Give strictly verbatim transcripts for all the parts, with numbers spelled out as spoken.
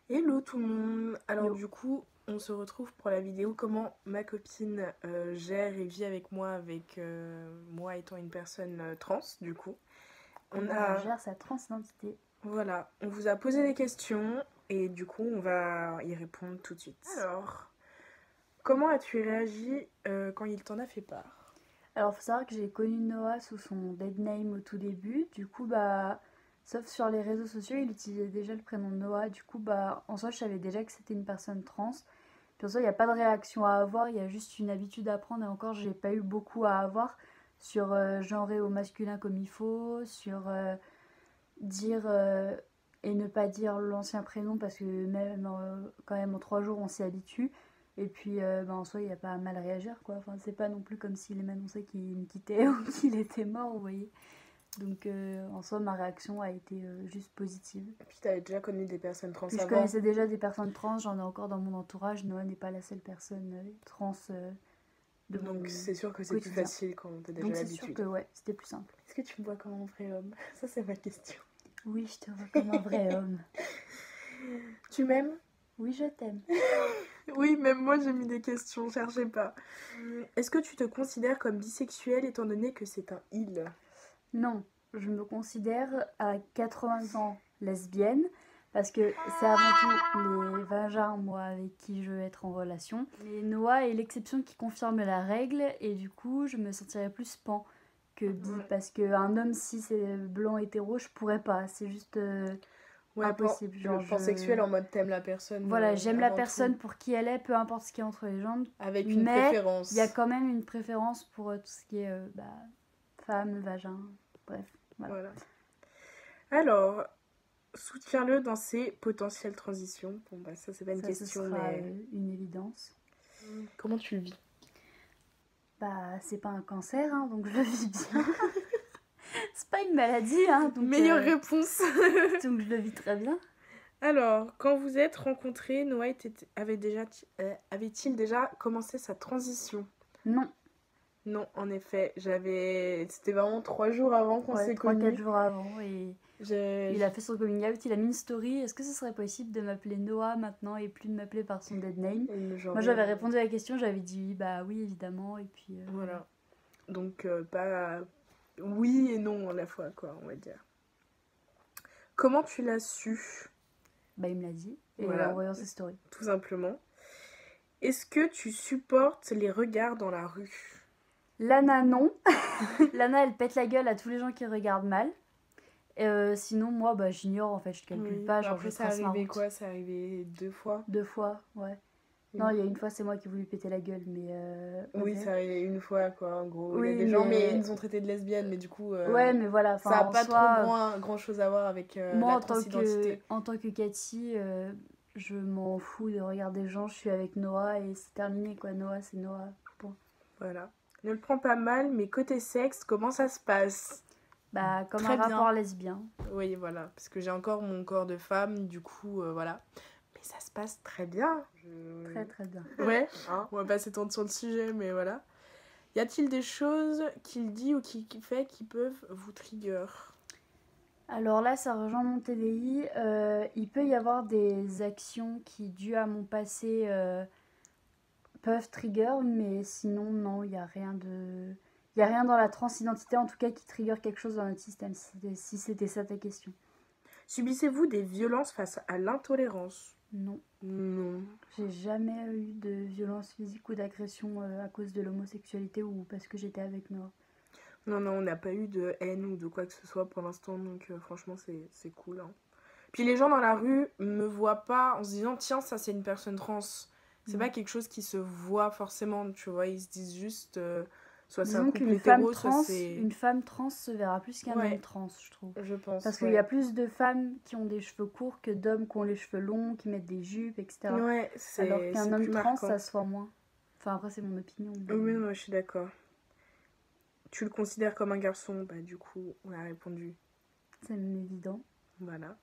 Hello tout le monde. Alors Yo. du coup, on se retrouve pour la vidéo comment ma copine euh, gère et vit avec moi, avec euh, moi étant une personne euh, trans du coup. On Comment a, elle gère sa transidentité. voilà, on vous a posé des questions et du coup on va y répondre tout de suite. Alors, comment as-tu réagi euh, quand il t'en a fait part? Alors, faut savoir que j'ai connu Noah sous son dead name au tout début. Du coup, bah, sauf sur les réseaux sociaux, il utilisait déjà le prénom Noah. Du coup, bah, en soi, je savais déjà que c'était une personne trans. Puis en soi, il n'y a pas de réaction à avoir, il y a juste une habitude à prendre. Et encore, j'ai pas eu beaucoup à avoir sur euh, genrer au masculin comme il faut, sur euh, dire euh, et ne pas dire l'ancien prénom parce que même euh, quand même en trois jours on s'y habitue. Et puis euh, bah, en soi il n'y a pas à mal réagir quoi. Enfin, c'est pas non plus comme s'il m'annonçait qu'il me quittait ou qu'il était mort, vous voyez. Donc euh, en soi ma réaction a été euh, juste positive. Et puis t'avais déjà connu des personnes trans Puis je avant, connaissais déjà des personnes trans, j'en ai encore dans mon entourage. Noah n'est pas la seule personne euh, trans euh, de donc mon c'est sûr que c'est plus quotidien. facile quand t'as déjà Donc c'est sûr l'habitude. que ouais, c'était plus simple. Est-ce que tu me vois comme un vrai homme? Ça c'est ma question. Oui, je te vois comme un vrai homme. Tu m'aimes? Oui, je t'aime. Oui, même moi j'ai mis des questions, cherchez pas. Est-ce que tu te considères comme bisexuel étant donné que c'est un il? Non, je me considère à quatre-vingts ans lesbienne parce que c'est avant tout les vagins, moi, avec qui je veux être en relation. Mais Noah est l'exception qui confirme la règle et du coup, je me sentirais plus pan que bi Ouais. parce qu'un homme cis c'est blanc hétéro, je pourrais pas. C'est juste euh, Ouais, pan- impossible. le Genre, je. pansexuel en mode t'aimes la personne Voilà, euh, j'aime la avant tout, personne pour qui elle est, peu importe ce qui est entre les jambes. avec une Mais il y a préférence. quand même une préférence pour euh, tout ce qui est euh, bah, femme, vagin, bref, voilà. Voilà. Alors, soutiens-le dans ses potentielles transitions. Bon, bah, ça, c'est pas une Ça, ce question, sera mais. euh, une évidence. Comment tu le vis? Bah, c'est pas un cancer, hein, donc je le vis bien. C'est pas une maladie, hein, donc, Meilleure euh, réponse. donc je le vis très bien. Alors, quand vous êtes rencontrés, Noah était- avait déjà, euh, avait-il déjà commencé sa transition? Non, Non, en effet, j'avais. C'était vraiment trois jours avant qu'on ouais, s'est trois quatre connus. jours avant, et Je- il a fait son coming out, il a mis une story. Est-ce que ce serait possible de m'appeler Noah maintenant et plus de m'appeler par son dead name? je- genre, Moi, euh, j'avais répondu à la question, j'avais dit oui, bah oui, évidemment, et puis euh, voilà. Voilà. Donc, euh, pas. Oui et non à la fois, quoi, on va dire. Comment tu l'as su? Bah, il me l'a dit, et Voilà, en voyant ses stories. tout simplement. Est-ce que tu supportes les regards dans la rue? Lana, non. Lana, elle pète la gueule à tous les gens qui regardent mal. Euh, sinon, moi, bah, j'ignore en fait, je calcule Oui. pas, Bah genre je après, ça trace ma arrivait route. quoi? Ça arrivait deux fois. Deux fois, ouais. Non, il y a une fois, c'est moi qui ai voulu péter la gueule, mais. Euh, Oui, ok. ça arrivait une fois, quoi, en gros. Il y a Oui, des gens, mais ils mais. nous ont traités de lesbiennes, mais du coup, euh, Ouais, mais voilà, ça enfin, a en pas trop soi, grand, grand chose à voir avec euh, moi, la en tant que, transidentité. en tant que Cathy, euh, je m'en fous de regarder des gens, je suis avec Noah et c'est terminé, quoi. Noah, c'est Noah. Point. Voilà. Ne le prends pas mal, mais côté sexe, comment ça se passe? Bah, comme Très un bien. rapport lesbien. Oui, voilà, parce que j'ai encore mon corps de femme, du coup, euh, voilà. Mais ça se passe très bien. Je- Très, très bien. Ouais, hein, on va pas s'étendre sur le sujet, mais voilà. Y a-t-il des choses qu'il dit ou qu'il qu'il fait qui peuvent vous trigger? Alors là, ça rejoint mon T D I. Euh, il peut y avoir des actions qui, dues à mon passé, euh, peuvent trigger, mais sinon, non, il n'y a rien de. Il n'y a rien dans la transidentité, en tout cas, qui trigger quelque chose dans notre système, si c'était, si c'était ça ta question. Subissez-vous des violences face à l'intolérance? Non. Non. J'ai jamais eu de violence physique ou d'agression euh, à cause de l'homosexualité ou parce que j'étais avec Noah. Non, non, on n'a pas eu de haine ou de quoi que ce soit pour l'instant, donc euh, franchement, c'est c'est cool. Hein. Puis les gens dans la rue me voient pas en se disant, tiens, ça c'est une personne trans. C'est Mm. pas quelque chose qui se voit forcément, tu vois. Ils se disent juste, euh, soit c'est un Disons couple qu'une femme hétéro, soit trans, c'est. une femme trans se verra plus qu'un Ouais. homme trans, je trouve. Je pense. Parce qu'il ouais. y a plus de femmes qui ont des cheveux courts que d'hommes qui ont les cheveux longs, qui mettent des jupes, et cetera. Ouais, Alors c'est qu'un c'est homme plus trans, marquant. ça se voit moins. Enfin, après, c'est mon opinion. mais- Oui, non, je suis d'accord. Tu le considères comme un garçon? Bah, du coup, on a répondu. C'est même évident. Voilà.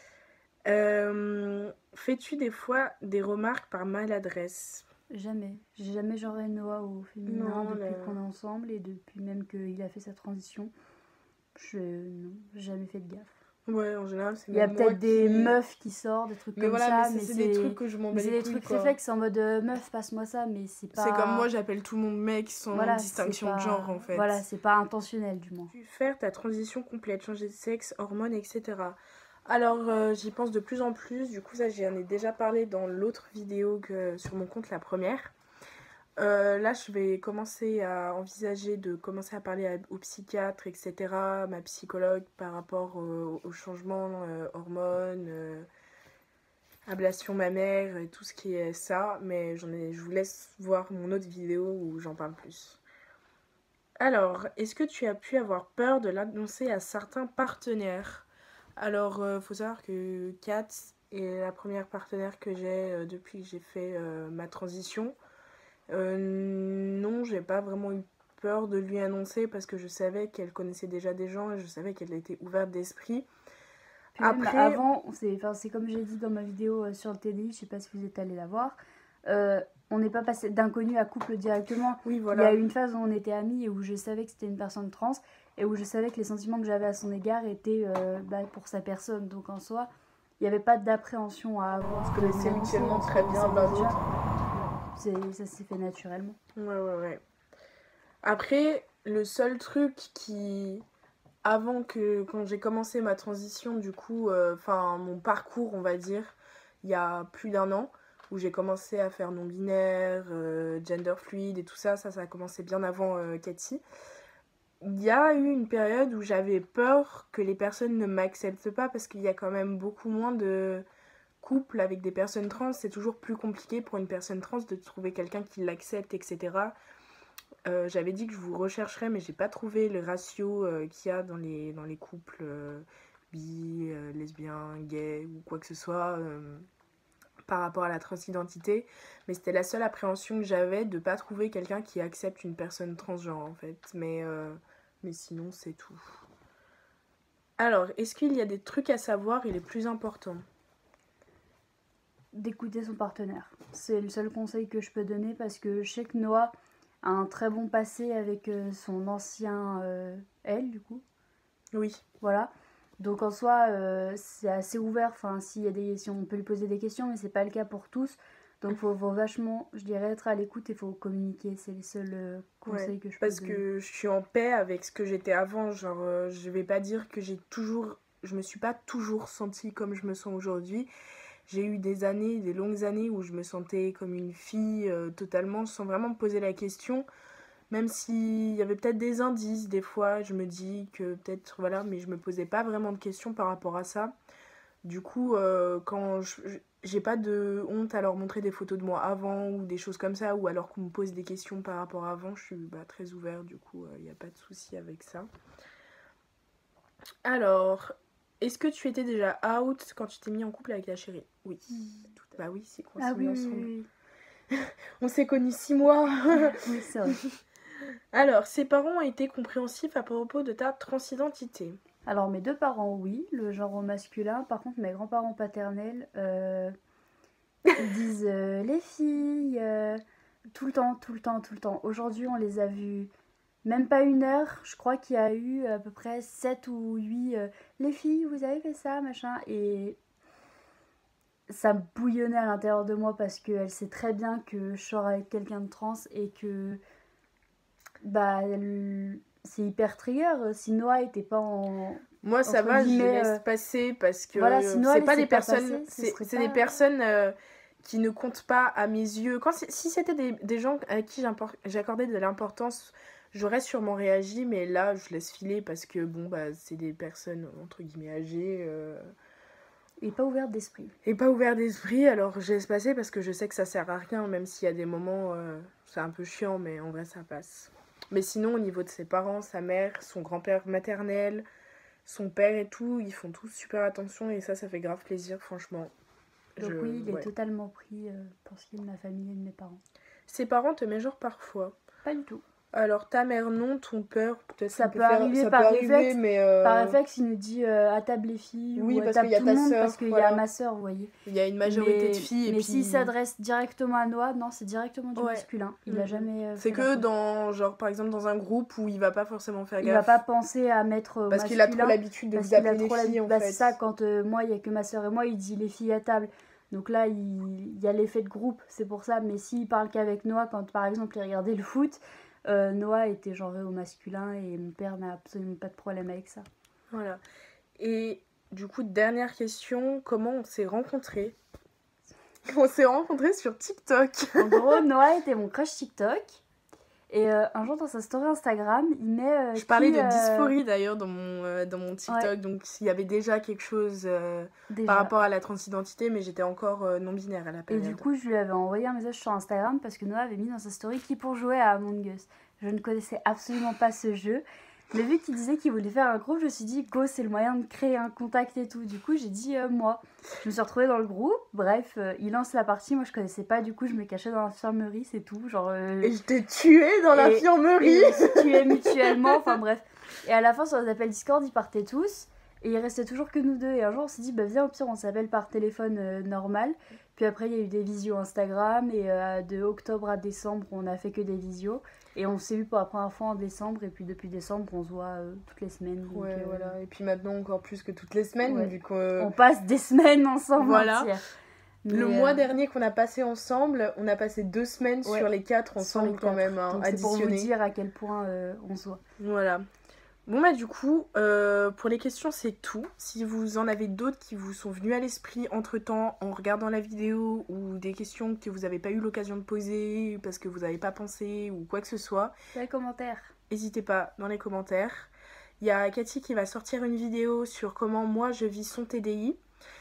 Euh, Fais-tu des fois des remarques par maladresse? Jamais. J'ai jamais genré Noah au féminin Non, depuis le- qu'on est ensemble et depuis même qu'il a fait sa transition. Je. Non, j'ai jamais fait de gaffe. Ouais, en général, c'est Il y a même moi peut-être des qui... meufs qui sortent, des trucs Mais comme voilà, ça, mais mais c'est c'est des c'est trucs que je m'en mais bats c'est les des couilles, trucs quoi. réflexes en mode euh, meuf, passe-moi ça, mais c'est C'est comme moi, pas. j'appelle tout le monde mec sans Voilà, c'est distinction de genre, pas. en fait. Voilà, c'est pas intentionnel du moins. Pu faire ta transition complète, changer de sexe, hormones, et cetera. Alors, euh, j'y pense de plus en plus. Du coup, ça, j'en ai déjà parlé dans l'autre vidéo que sur mon compte, la première. Euh, là, je vais commencer à envisager de commencer à parler à, au psychiatre, et cetera, ma psychologue par rapport euh, aux changements, euh, hormones, euh, ablation mammaire et tout ce qui est ça. Mais j'en ai, je vous laisse voir mon autre vidéo où j'en parle plus. Alors, est-ce que tu as pu avoir peur de l'annoncer à certains partenaires? Alors, euh, faut savoir que Kat est la première partenaire que j'ai euh, depuis que j'ai fait euh, ma transition. Euh, non, j'ai pas vraiment eu peur de lui annoncer parce que je savais qu'elle connaissait déjà des gens et je savais qu'elle était ouverte d'esprit. Puis même Après, avant, c'est enfin, c'est comme j'ai dit dans ma vidéo euh, sur le T D I, je sais pas si vous êtes allé la voir, euh, on n'est pas passé d'inconnu à couple directement. oui, Il y voilà. a eu une phase où on était amis et où je savais que c'était une personne trans et où je savais que les sentiments que j'avais à son égard étaient euh, bah, pour sa personne. Donc en soi, il n'y avait pas d'appréhension à avoir. On se connaissait mutuellement très bien l'un l'autre. C'est- Ça s'est fait naturellement. Ouais, ouais, ouais. Après, le seul truc qui... Avant que, quand j'ai commencé ma transition, du coup, enfin, euh, mon parcours, on va dire, il y a plus d'un an, où j'ai commencé à faire non-binaire, euh, gender fluide et tout ça, ça, ça a commencé bien avant euh, Cathy. Il y a eu une période où j'avais peur que les personnes ne m'acceptent pas parce qu'il y a quand même beaucoup moins de couples avec des personnes trans. C'est toujours plus compliqué pour une personne trans de trouver quelqu'un qui l'accepte, et cetera. Euh, j'avais dit que je vous rechercherais, mais j'ai pas trouvé le ratio euh, qu'il y a dans les, dans les couples euh, bi, euh, lesbiens, gays ou quoi que ce soit euh, par rapport à la transidentité. Mais c'était la seule appréhension que j'avais de pas trouver quelqu'un qui accepte une personne transgenre en fait. Mais, euh, mais sinon, c'est tout. Alors, est-ce qu'il y a des trucs à savoir et les plus importants? D'écouter son partenaire. C'est le seul conseil que je peux donner parce que je sais que Noah a un très bon passé avec euh, son ancien euh, elle, du coup. Oui. Voilà. Donc en soi, euh, c'est assez ouvert. Enfin, s'il y a des, si on peut lui poser des questions, mais c'est pas le cas pour tous. Donc il faut, faut vachement, je dirais, être à l'écoute et il faut communiquer. C'est les seuls euh, conseils Ouais, que je peux parce donner. que je suis en paix avec ce que j'étais avant. Genre, euh, je vais pas dire que j'ai toujours... Je me suis pas toujours sentie comme je me sens aujourd'hui. J'ai eu des années, des longues années où je me sentais comme une fille euh, totalement sans vraiment me poser la question. Même s'il y avait peut-être des indices, des fois, je me dis que peut-être, voilà, mais je me posais pas vraiment de questions par rapport à ça. Du coup, euh, quand je, j'ai pas de honte à leur montrer des photos de moi avant ou des choses comme ça, ou alors qu'on me pose des questions par rapport à avant, je suis bah, très ouverte, du coup, il euh, n'y a pas de souci avec ça. Alors, est-ce que tu étais déjà out quand tu t'es mis en couple avec la chérie? Oui. Mmh. Bah oui, c'est qu'on ah s'est oui, mis oui, ensemble. oui, oui. On s'est connus six mois. oui, c'est vrai. Alors, ses parents ont été compréhensifs à propos de ta transidentité? Alors mes deux parents, oui, le genre masculin. Par contre, mes grands-parents paternels, euh, ils disent euh, les filles, euh, tout le temps, tout le temps, tout le temps. Aujourd'hui, on les a vus même pas une heure. Je crois qu'il y a eu à peu près sept ou huit euh, les filles, vous avez fait ça, machin. Et ça me bouillonnait à l'intérieur de moi parce qu'elle sait très bien que je sors avec quelqu'un de trans et que bah elle- c'est hyper trigger. Si Noah était pas en Moi, ça entre va, je guillemets, laisse euh, passer parce que voilà, si euh, Noah c'est laissait pas des pas personnes, passer, ce c'est serait c'est pas. des personnes euh, qui ne comptent pas à mes yeux. Quand c'est- si c'était des, des gens à qui j'impor- j'accordais de l'importance, j'aurais sûrement réagi, mais là, je laisse filer parce que bon, bah, c'est des personnes entre guillemets âgées euh, Et pas ouverte d'esprit. et pas ouvertes d'esprit. Alors, je laisse passer parce que je sais que ça sert à rien, même s'il y a des moments, euh, c'est un peu chiant, mais en vrai, ça passe. Mais sinon, au niveau de ses parents, sa mère, son grand-père maternel, son père et tout, ils font tous super attention et ça, ça fait grave plaisir, franchement. Donc Je... oui, il est ouais. totalement pris euh, pour ce qui est de ma famille et de mes parents. Ses parents te mégenrent parfois? Pas du tout. Alors ta mère non, ton père peut-être Ça qu'on peut faire- arriver ça par peut arriver, réflexe, mais euh, Par réflexe, il nous dit euh, à table les filles, Oui, ou à parce table qu'il y a tout ta le monde, sœur, parce qu'il y voilà. a ma soeur, vous voyez. il y a une majorité mais de filles. Et mais puis... s'il s'adresse directement à Noah, non, c'est directement du Ouais. masculin. Il a Mhm. jamais. euh, C'est fait la que faute. dans, genre par exemple dans un groupe où il va pas forcément faire Il va gaffe. pas penser à mettre au Parce qu'il a trop masculin, l'habitude de parce vous qu'il a appeler les trop filles l'habitude. en Bah, fait. c'est ça, quand euh, moi, il y a que ma soeur et moi, il dit les filles à table. Donc là, il, il y a l'effet de groupe, c'est pour ça. Mais s'il parle qu'avec Noah, quand par exemple il regardait le foot, euh, Noah était genré au masculin et mon père n'a absolument pas de problème avec ça. Voilà. Et du coup, dernière question, comment on s'est rencontrés? On s'est rencontrés sur TikTok. En gros, Noah était mon crush TikTok. Et euh, un jour, dans sa story Instagram, il met. euh, Je parlais qui, de euh, dysphorie d'ailleurs dans mon, euh, dans mon TikTok, Ouais. donc s'il y avait déjà quelque chose euh, déjà. par rapport à la transidentité, mais j'étais encore euh, non-binaire à la Et période. du coup, je lui avais envoyé un message sur Instagram parce que Noah avait mis dans sa story qui pour jouer à Among Us. Je ne connaissais absolument pas ce jeu. Mais vu qu'il disait qu'il voulait faire un groupe, je me suis dit, go, c'est le moyen de créer un contact et tout. Du coup, j'ai dit, euh, moi. Je me suis retrouvée dans le groupe. Bref, euh, il lance la partie. Moi, je connaissais pas. Du coup, je me cachais dans l'infirmerie, c'est tout. Genre, euh, Et je t'ai tuée dans Et- l'infirmerie. et on se tuait mutuellement. Enfin, bref. Et à la fin, sur les appels Discord, ils partaient tous. Et il restait toujours que nous deux. Et un jour, on s'est dit, bah viens, au pire, on s'appelle par téléphone euh, normal. Puis après, il y a eu des visios Instagram. Et euh, de octobre à décembre, on a fait que des visios. Et on s'est vu pour la première fois en décembre. Et puis depuis décembre, on se voit euh, toutes les semaines. Donc, Ouais, euh, voilà. Et puis maintenant, encore plus que toutes les semaines, Ouais. vu que euh, On passe des semaines ensemble Voilà. entières. le Mais, mois euh, dernier qu'on a passé ensemble, on a passé deux semaines Ouais. sur les quatre sur ensemble les quand quatre. même, hein, Donc c'est pour vous additionnés. dire à quel point euh, on se voit. Voilà. Bon bah du coup, euh, pour les questions c'est tout. Si vous en avez d'autres qui vous sont venues à l'esprit entre-temps en regardant la vidéo ou des questions que vous n'avez pas eu l'occasion de poser parce que vous n'avez pas pensé ou quoi que ce soit, Dans les commentaires. n'hésitez pas dans les commentaires. Il y a Cathy qui va sortir une vidéo sur comment moi je vis son T D I.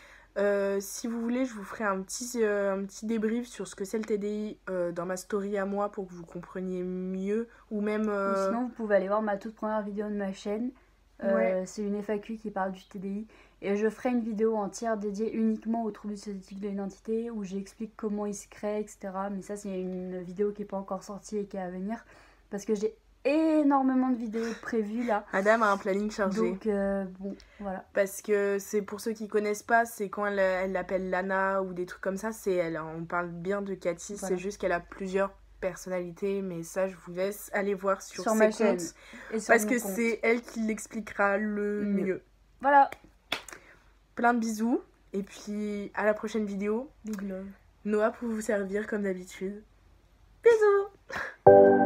Euh, si vous voulez, je vous ferai un petit, euh, un petit débrief sur ce que c'est le T D I euh, dans ma story à moi pour que vous compreniez mieux. Ou même... Ou euh, sinon, vous pouvez aller voir ma toute première vidéo de ma chaîne. Euh, Ouais. C'est une F A Q qui parle du T D I. Et je ferai une vidéo entière dédiée uniquement aux troubles dissociatifs de l'identité où j'explique comment ils se créent, et cetera. Mais ça, c'est une vidéo qui n'est pas encore sortie et qui est à venir. Parce que j'ai énormément de vidéos prévues là. Madame a un planning chargé. Donc, euh, bon, voilà. Parce que c'est pour ceux qui connaissent pas, c'est quand elle elle l'appelle Lana ou des trucs comme ça, c'est elle. hein. On parle bien de Cathy, Voilà. c'est juste qu'elle a plusieurs personnalités, mais ça je vous laisse aller voir sur, Sur ses ma comptes. chaîne. Et sur Parce mon que compte. c'est elle qui l'expliquera le Mieux. mieux. Voilà. Plein de bisous et puis à la prochaine vidéo. Big love. Noah pour vous servir comme d'habitude. Bisous.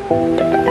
Ciao.